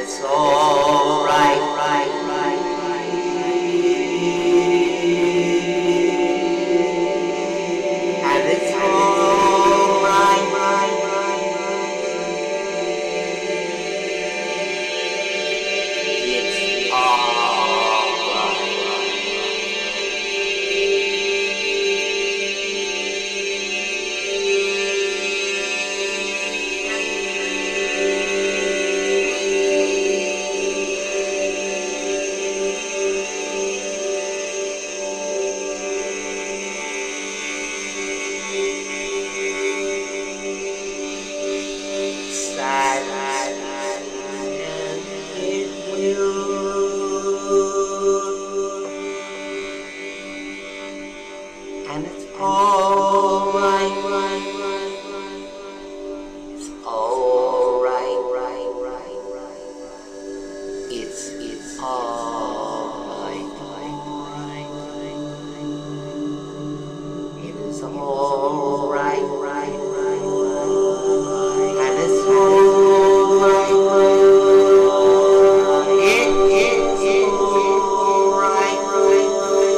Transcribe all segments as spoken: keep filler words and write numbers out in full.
it's all right, right, right, and it's all right, right, it's all right. And it's all right, right, right, right. It's all right, right, right, right. It's it's all right, right, right, right. It is all right, right, right, right. And it's all right, right. It is all right, right, right.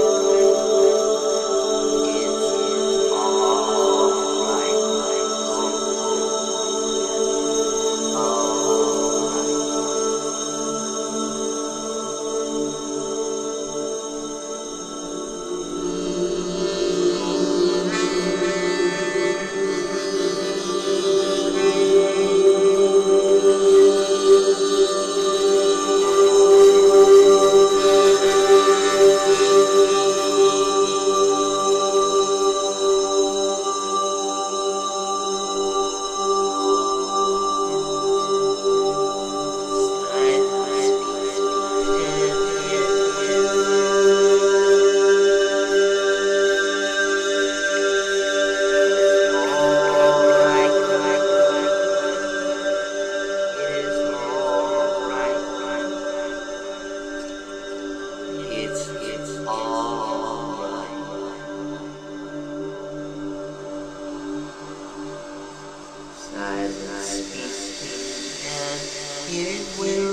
It will